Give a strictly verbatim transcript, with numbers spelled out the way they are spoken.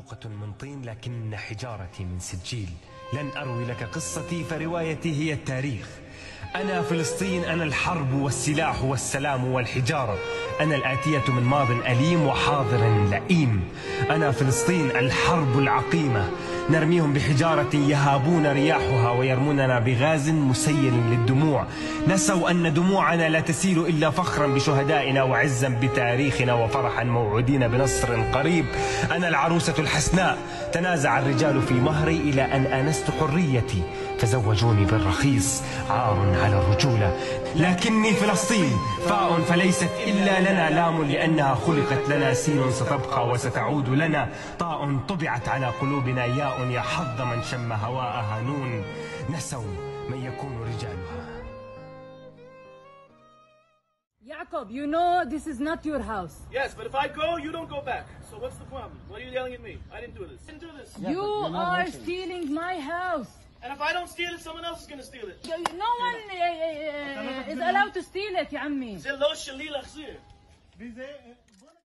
مخلوقة من طين لكن حجارتي من سجيل. لن أروي لك قصتي فروايتي هي التاريخ. أنا فلسطين، أنا الحرب والسلاح والسلام والحجارة. أنا الآتية من ماض أليم وحاضر لئيم. أنا فلسطين الحرب العقيمة، نرميهم بحجارة يهابون رياحها ويرموننا بغاز مسيل للدموع. نسوا أن دموعنا لا تسيل إلا فخرا بشهدائنا وعزا بتاريخنا وفرحا موعودين بنصر قريب. أنا العروسة الحسناء، تنازع الرجال في مهري إلى أن آنست حريتي فزوجوني بالرخيص، عار على الرجولة. لكني فلسطين، فاء فليست إلا لنا، لام لأنها خلقت لنا، سين ستبقى وستعود لنا، طاء طبعت على قلوبنا، ياء يا حظ من شم هواءها، نون نسوا من يكون رجالها. Jacob, you know this is not your house. Yes, but if I go, you don't go back. So what's the problem? What are you yelling at me? I didn't do this. I didn't do this. Yeah, you are stealing my house. And if I don't steal it, someone else is going to steal it. No one uh, uh, is allowed to steal it, يا عمي. زي لو شليل أخزير.